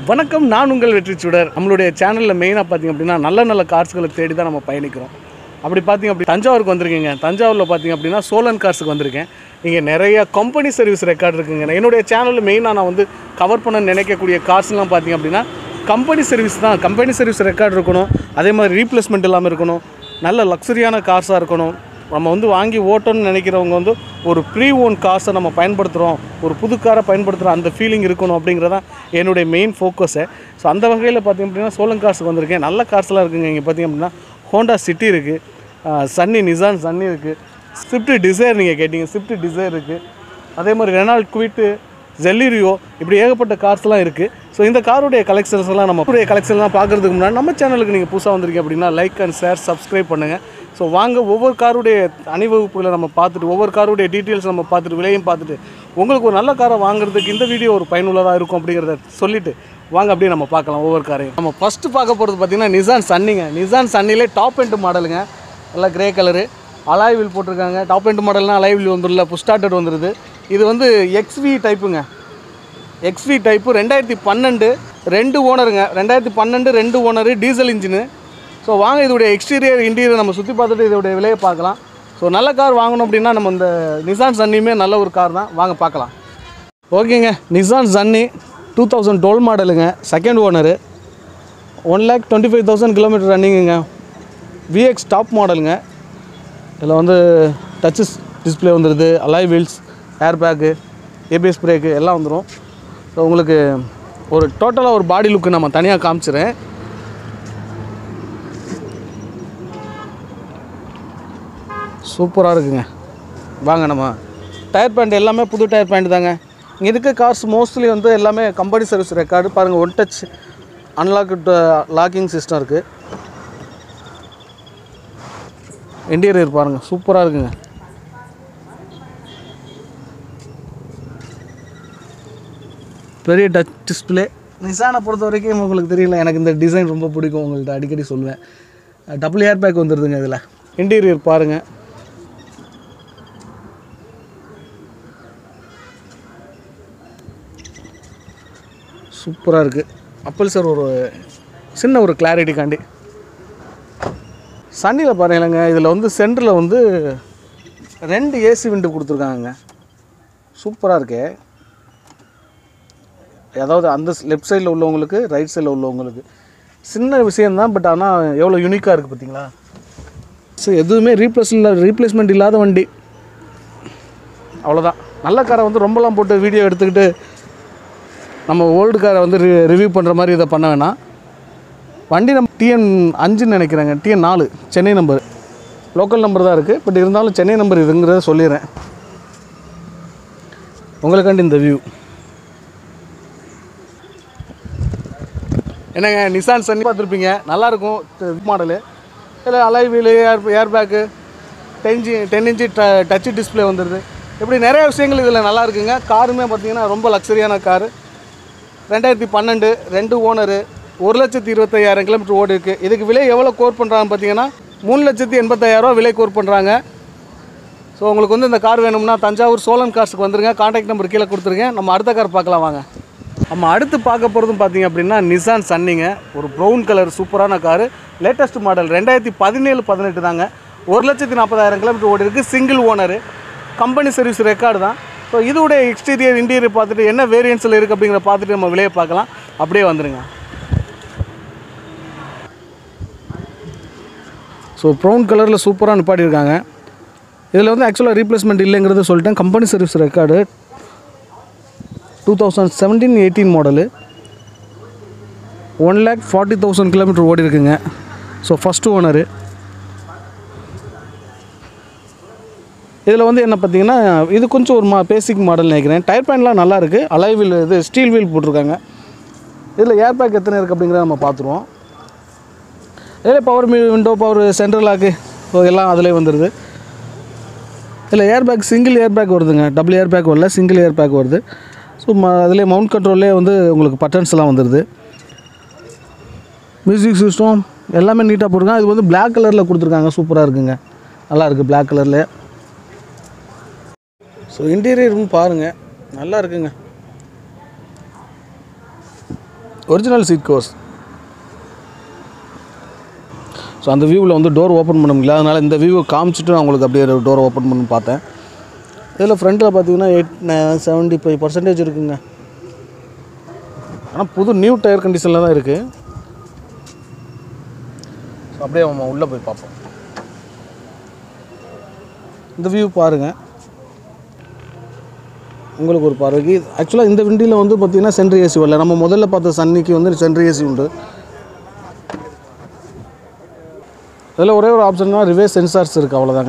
வணக்கம், நான் உங்கள் வெற்றி சுடர். நம்மளுடைய சேனலில் மெயினாக பார்த்திங்க அப்படின்னா நல்ல கார்ஸ்களை தேடி தான் நம்ம பயணிக்கிறோம். அப்படி பார்த்திங்க அப்படி தஞ்சாவூருக்கு வந்திருக்கீங்க. தஞ்சாவூரில் பார்த்திங்க அப்படின்னா சோழன் கார்ஸுக்கு வந்திருக்கேன். இங்கே நிறைய கம்பெனி சர்வீஸ் ரெக்கார்டு இருக்குங்க. என்னுடைய சேனலில் மெயினாக நான் வந்து கவர் பண்ண நினைக்கக்கூடிய கார்ஸ்லாம் பார்த்திங்க அப்படின்னா கம்பெனி சர்வீஸ் தான். கம்பெனி சர்வீஸ் ரெக்கார்டு இருக்கணும், அதே மாதிரி ரீப்ளேஸ்மெண்ட் இல்லாமல் இருக்கணும், நல்ல லக்ஸரியான கார்ஸாக இருக்கணும். நம்ம வந்து வாங்கி ஓட்டணும்னு நினைக்கிறவங்க வந்து ஒரு ப்ரீ ஓன் கார்ஸை நம்ம பயன்படுத்துகிறோம், ஒரு புது காரை பயன்படுத்துகிறோம், அந்த ஃபீலிங் இருக்கணும் அப்படிங்கிறதான் என்னுடைய மெயின் ஃபோக்கஸு. ஸோ அந்த வகையில் பார்த்திங்க அப்படின்னா சோழன் கார்ஸுக்கு வந்திருக்கேன். நல்ல கார்ஸ்லாம் இருக்குங்க. இங்கே பார்த்திங்க அப்படின்னா ஹோண்டா சிட்டி இருக்குது, சன்னி நிசான் சன்னி இருக்குது, ஸ்விஃப்ட் டிசைர் நீங்கள் கேட்டிங்க, ஸ்விஃப்ட் டிசைர் இருக்குது, அதே மாதிரி ரெனால்ட் குவிட்டு, ஜெல்லிரியோ, இப்படி ஏகப்பட்ட கார்ஸ்லாம் இருக்குது. ஸோ இந்த காருடைய கலெக்ஷன்ஸ்லாம் நம்ம கலெக்ஷன்லாம் பார்க்குறதுக்கு முன்னாடி நம்ம சேனலுக்கு நீங்கள் புதுசாக வந்திருக்கீங்க அப்படின்னா லைக் அண்ட் ஷேர் சப்ஸ்கிரைப் பண்ணுங்கள். ஸோ வாங்க ஒவ்வொரு காருடைய அணிவகுப்புகளை நம்ம பார்த்துட்டு, ஒவ்வொரு காருடைய டீட்டெயில்ஸ் நம்ம பார்த்துட்டு, விலையும் பார்த்துட்டு, உங்களுக்கு ஒரு நல்ல காரை வாங்குறதுக்கு இந்த வீடியோ ஒரு பயனுள்ளதாக இருக்கும் அப்படிங்கிறத சொல்லிவிட்டு வாங்க அப்படியே நம்ம பார்க்கலாம் ஒவ்வொரு காரையும். நம்ம ஃபஸ்ட்டு பார்க்க போகிறது பார்த்திங்கன்னா நிசான் சன்னிங்க. நிசான் சன்னிலே டாப் எண்ட் மாடலுங்க. நல்லா கிரே கலரு, அலாய் வீல் போட்டிருக்காங்க. டாப் எண்ட் மாடல்னால் அலாய் வீல் வந்துடல, புஷ் ஸ்டார்டட் வந்துடுது. இது வந்து எக்ஸ்வி டைப்புங்க. எக்ஸ்வி டைப்பு 2012 2 ஓனருங்க. 2012 2 ஓனரு, டீசல் இன்ஜினு. ஸோ வாங்க இதோடைய எக்ஸ்டீரியர் இன்டீரியர் நம்ம சுற்றி பார்த்துட்டு இதோடைய விலையை பார்க்கலாம். ஸோ நல்ல கார் வாங்கணும் அப்படின்னா நம்ம இந்த நிசான் சன்னியுமே நல்ல ஒரு கார் தான். வாங்க பார்க்கலாம். ஓகேங்க, நிசான் சன்னி 2012 மாடலுங்க, செகண்ட் ஓனரு, 1,25,000 கிலோமீட்டர் ரன்னிங்குங்க. விஎக்ஸ் டாப் மாடலுங்க. இதில் வந்து டச்சு டிஸ்பிளே வந்துடுது, alloy wheels, air bag, ABS brake எல்லாம் வந்துடும். ஸோ உங்களுக்கு ஒரு டோட்டலாக ஒரு பாடி லுக்கு நம்ம தனியாக காமிச்சிடுறேன். சூப்பராக இருக்குங்க. வாங்க நம்ம டயர் பேண்ட் எல்லாமே புது டயர் பேண்ட் தாங்க. இங்கே இருக்க கார்ஸ் மோஸ்ட்லி வந்து எல்லாமே கம்பெனி சர்வீஸ் ரெக்கார்டு. பாருங்கள், ஒன் டச் லாக்கிங் சிஸ்டம் இருக்குது. இன்டீரியர் பாருங்கள், சூப்பராக இருக்குங்க. பெரிய டச் டிஸ்பிளே. நிசானை பொறுத்த வரைக்கும் உங்களுக்கு தெரியல, எனக்கு இந்த டிசைன் ரொம்ப பிடிக்கும். உங்கள்கிட்ட அடிக்கடி சொல்லுவேன். டபுள் ஏர் பேக் வந்துடுதுங்க இதில். இன்டீரியர் பாருங்கள், சூப்பராக இருக்குது. அப்பல் சார் ஒரு சின்ன ஒரு கிளாரிட்டிக்காண்டி சன்னியில் பாருங்களேங்க. இதில் வந்து சென்டரில் வந்து 2 ஏசி விண்டு கொடுத்துருக்காங்க. சூப்பராக இருக்கு. அதாவது அந்த லெஃப்ட் சைடில் உள்ளவங்களுக்கு, ரைட் சைடில் உள்ளவங்களுக்கு சின்ன விஷயந்தான், பட் ஆனால் எவ்வளோ யூனிக்காக இருக்குது பார்த்தீங்களா. ஸோ எதுவுமே ரீப்ளேஸ்மெண்ட் இல்லாத வண்டி, அவ்வளோதான். நல்ல காரை வந்து ரொம்பலாம் போட்டு வீடியோ எடுத்துக்கிட்டு நம்ம ஓல்டு காரை வந்து ரிவ்யூ பண்ணுற மாதிரி இதை பண்ண வேணாம். வண்டி நம்ம TN 5 நினைக்கிறேங்க, TN 4 Chennai number, local number தான் இருக்குது. பட் இருந்தாலும் சென்னை நம்பர் இதுங்கிறத சொல்லிடுறேன் உங்களுக்காண்டி இந்த வியூ. என்னங்க, நிசான் சன்னி பார்த்துருப்பீங்க, நல்லாயிருக்கும் மாடலு. இதில் alloy wheel, air bag, 10 inch touch display வந்துடுது. இப்படி நிறைய விஷயங்கள் இதில் நல்லா இருக்குங்க. காருமே பார்த்திங்கன்னா ரொம்ப லக்ஸரியான காரு. 2012 2 ஓனரு, 1,25,000 கிலோமீட்டர் ஓடி இருக்குது. இதுக்கு விலை எவ்வளோ கோர் பண்ணுறாங்க பார்த்தீங்கன்னா 3,85,000 விலை கோர் பண்ணுறாங்க. ஸோ உங்களுக்கு வந்து இந்த கார் வேணும்னா தஞ்சாவூர் சோழன் கார்ஸுக்கு வந்துருங்க. கான்டாக்ட் நம்பர் கீழே கொடுத்துருங்க. நம்ம அடுத்த கார் பார்க்கலாம் வாங்க. நம்ம அடுத்து பார்க்க போகிறதும் பார்த்திங்க அப்படின்னா நிசான் சன்னிங்க. ஒரு ப்ரௌன் கலர் சூப்பரான காரு, லேட்டஸ்ட் மாடல், 2017-18 தாங்க. 1,40,000 கிலோமீட்டர் ஓடி இருக்குது. Single owner, company service record தான். ஸோ இதோடைய எக்ஸ்டீரியர் இன்டீரியர் பார்த்துட்டு என்ன வேரியன்ஸில் இருக்குது அப்படிங்கிற பார்த்துட்டு நம்ம விலையை பார்க்கலாம். அப்படியே வந்துடுங்க. ஸோ ப்ரௌன் கலரில் சூப்பராக நிப்பாட்டியிருக்காங்க. இதில் வந்து ஆக்சுவலாக ரீப்ளேஸ்மெண்ட் இல்லைங்கிறத சொல்லிட்டேன். Company service record 2017-18 model, 1,40,000 kilometre ஓடி இருக்குங்க. So first owner. இதில் வந்து என்ன பார்த்தீங்கன்னா இது கொஞ்சம் ஒரு பேசிக் மாடல் நினைக்கிறேன். டயர் பேண்ட்லாம் நல்லா இருக்குது. அலாய் வீல், இது ஸ்டீல் வீல் போட்டிருக்காங்க. இதில் ஏர் பேக் எத்தனை இருக்குது அப்படிங்கிறத நம்ம பார்த்துருவோம். இதில் power window, power central lock, so எல்லாம் அதிலே வந்துடுது. இதில் air bag single air bag வருதுங்க, டபுள் ஏர் பேக் வரல, சிங்கிள் ஏர் பேக் வருது. ஸோ அதிலே மவுண்ட் கண்ட்ரோல்லே வந்து உங்களுக்கு பட்டன்ஸ்லாம் வந்துடுது. மியூசிக் சிஸ்டம் எல்லாமே நீட்டாக போட்டிருக்காங்க. இது வந்து பிளாக் கலரில் கொடுத்துருக்காங்க. சூப்பராக இருக்குங்க, நல்லா இருக்குது பிளாக் கலரில். ஸோ இன்டீரியரும் பாருங்கள், நல்லா இருக்குங்க. Original seat covers. ஸோ அந்த வியூவில் வந்து டோர் ஓப்பன் பண்ண முடியல, அதனால் இந்த வியூவை காமிச்சிட்டு நான் உங்களுக்கு அப்படியே டோர் ஓப்பன் பண்ணி பார்த்தேன். இதில் ஃப்ரண்ட்டில் பார்த்தீங்கன்னா 75% இருக்குங்க. ஆனால் புது நியூ டயர் கண்டிஷனில் தான் இருக்குது. ஸோ அப்படியே நம்ம உள்ளே போய் பார்ப்போம். இந்த வியூ பாருங்கள், உங்களுக்கு ஒரு பார்வைக்கு. ஆக்சுவலாக இந்த வண்டியில் வந்து பார்த்திங்கன்னா சென்ட்ரு ஏசி வரல. நம்ம முதல்ல பார்த்த சன்னிக்கு வந்து சென்ட்ரு ஏசி உண்டு. இதில் ஒரே ஒரு ஆப்ஷன்னா ரிவர்ஸ் சென்சார்ஸ் இருக்குது, அவ்வளோதாங்க.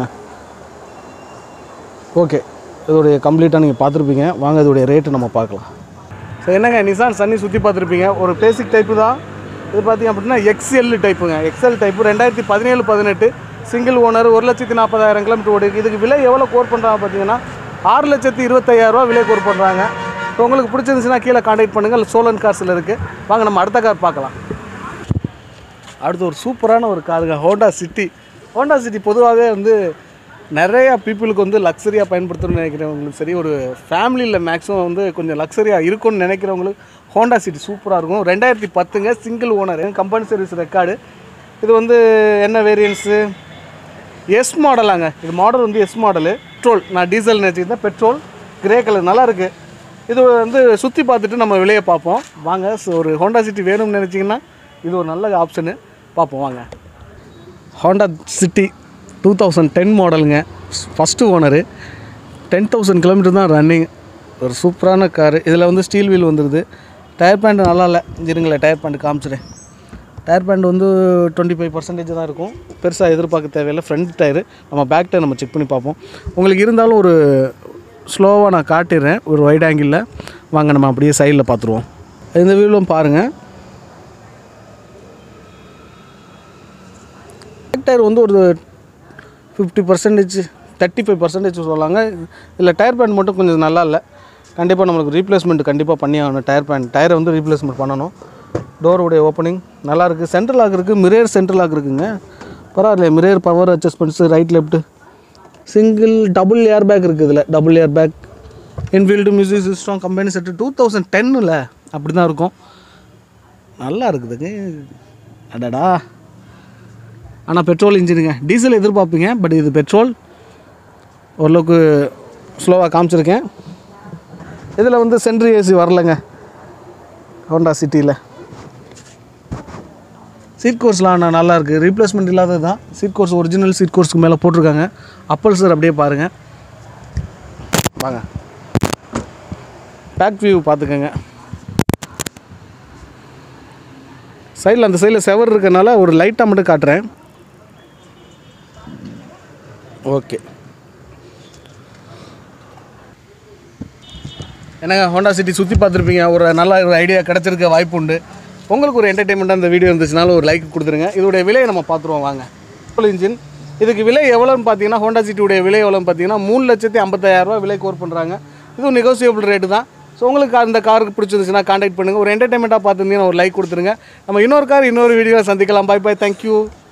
ஓகே, இதோடைய கம்ப்ளீட்டாக நீங்கள் பார்த்துருப்பீங்க. வாங்க இதோடைய ரேட்டு நம்ம பார்க்கலாம். ஸோ என்னங்க, நிசான் சன்னி சுற்றி பார்த்துருப்பீங்க. ஒரு பேசிக் டைப்பு தான் இது. பார்த்திங்க அப்படின்னா எக்ஸ்எல் டைப்புங்க. XL type 2017-18 single owner, 1,40,000 kilometre ஓடி. இதுக்கு விலை எவ்வளோ கோர் பண்ணுறாங்க பார்த்தீங்கன்னா 6,25,000 விலை கோர் பண்ணுறாங்க. ஸோ உங்களுக்கு பிடிச்சிருந்துச்சுன்னா கீழே கான்டாக்ட் பண்ணுங்கள். சோழன் கார்ஸில் இருக்குது. வாங்க நம்ம அடுத்த கார் பார்க்கலாம். அடுத்து ஒரு சூப்பரான ஒரு காருங்க, ஹோண்டா சிட்டி. ஹோண்டா சிட்டி பொதுவாகவே வந்து நிறையா பீப்புளுக்கு வந்து லக்ஸரியாக பயன்படுத்தணும்னு நினைக்கிறவங்களுக்கு சரி, ஒரு ஃபேமிலியில் மேக்ஸிமம் வந்து கொஞ்சம் லக்ஸரியாக இருக்கும்னு நினைக்கிறவங்களுக்கு ஹோண்டா சிட்டி சூப்பராக இருக்கும். 2010ங்க, single owner, company service record. இது வந்து என்ன வேரியன்ஸு, எஸ் மாடலாங்க. இது மாடல் வந்து எஸ் மாடலு. பெட்ரோல், நான் டீசல் நினச்சிருந்தேன், பெட்ரோல், கிரே கலர், நல்லாயிருக்கு. இது வந்து சுற்றி பார்த்துட்டு நம்ம விலையை பார்ப்போம் வாங்க. ஒரு ஹோண்டா சிட்டி வேணும்னு நினச்சிங்கன்னா இது ஒரு நல்ல ஆப்ஷனு. பார்ப்போம் வாங்க. ஹோண்டா சிட்டி 2010 மாடலுங்க, ஃபஸ்ட்டு ஓனரு, 10,000 கிலோமீட்டர் தான் ரன்னிங். ஒரு சூப்பரான காரு. இதில் வந்து ஸ்டீல் வீல் வந்துடுது. டயர் பேண்ட் நல்லா இல்லை, இருங்களேன் டயர் பேண்ட் காமிச்சிடுறேன். டயர் பேண்ட் வந்து 25% தான் இருக்கும். பெருசாக எதிர்பார்க்க தேவையில்லை. ஃப்ரண்ட் டயரு, நம்ம பேக் டயர் நம்ம செக் பண்ணி பார்ப்போம். உங்களுக்கு இருந்தாலும் ஒரு ஸ்லோவாக நான் காட்டிடுறேன் ஒரு வைட் ஆங்கிளில். வாங்க நம்ம அப்படியே சைடில் பார்த்துருவோம். இந்த வியூலும் பாருங்கள். பேக் டயர் வந்து ஒரு 50%, 35% சொல்லாங்க. இல்லை டயர் பேண்ட் மட்டும் கொஞ்சம் நல்லா இல்லை. கண்டிப்பாக நம்மளுக்கு ரீப்ளேஸ்மெண்ட் கண்டிப்பாக பண்ணி ஆகணும். டயரை வந்து ரீப்ளேஸ்மெண்ட் பண்ணணும். டோருடைய ஓப்பனிங் நல்லாயிருக்கு. சென்ட்ரல் லாக் இருக்குது, மிரர் சென்ட்ரல் லாக் இருக்குங்க, பரவாயில்ல. Mirror power adjustments, right left, single double air bag இருக்குது. இதில் double air bag, infield music system, company set. 2010ல் அப்படி தான் இருக்கும். நல்லா இருக்குதுங்க. அடடா, ஆனால் பெட்ரோல் இன்ஜினுங்க. டீசல் எதிர்பார்ப்பீங்க, பட் இது பெட்ரோல். ஓரளவுக்கு ஸ்லோவாக காமிச்சிருக்கேன். இதில் வந்து சென்ட்ரு ஏசி வரலைங்க ஹோண்டா சிட்டியில். சீட் கோர்ஸ்லாம் நல்லாயிருக்கு. ரீப்ளேஸ்மெண்ட் இல்லாதது தான். சீட் கோர்ஸ் ஒரிஜினல் சீட் கோர்ஸ்க்கு மேலே போட்டிருக்காங்க. அப்பல்சர் அப்படியே பாருங்கள். வாங்க பேக் வியூ பார்த்துக்கோங்க. சைடில் அந்த சைடில் செவர் இருக்கனால ஒரு லைட்டாக மட்டும் காட்டுறேன். ஓகே, என்னங்க ஹோண்டா சிட்டி சுற்றி பார்த்துருப்பீங்க. ஒரு நல்ல ஒரு ஐடியா கிடச்சிருக்க வாய்ப்பு உண்டு. உங்களுக்கு ஒரு என்டர்டெயின்மெண்ட்டாக இந்த வீடியோ இருந்துச்சுனாலும் ஒரு லைக் கொடுத்துருங்க. இதோடைய விலையை நம்ம பார்த்துருவோம் வாங்க. Petrol engine. இதுக்கு விலை எவ்வளோன்னு பார்த்தீங்கன்னா ஹோண்டா சிட்டியுடைய விலை எவ்வளோன்னு பார்த்தீங்கன்னா 3,50,000 விலை கோர் பண்ணுறாங்க. இதுவும் நெகோசியபிள் ரேட்டு தான். ஸோ உங்களுக்கு அந்த காருக்கு பிடிச்சிருந்துச்சுன்னா கான்டாக்ட் பண்ணுங்கள். ஒரு என்டர்டெயின்மெண்ட்டாக பார்த்துருந்தீங்கன்னா ஒரு லைக் கொடுத்துருங்க. நம்ம இன்னொரு வீடியோவில் சந்திக்கலாம். Bye bye, thank you.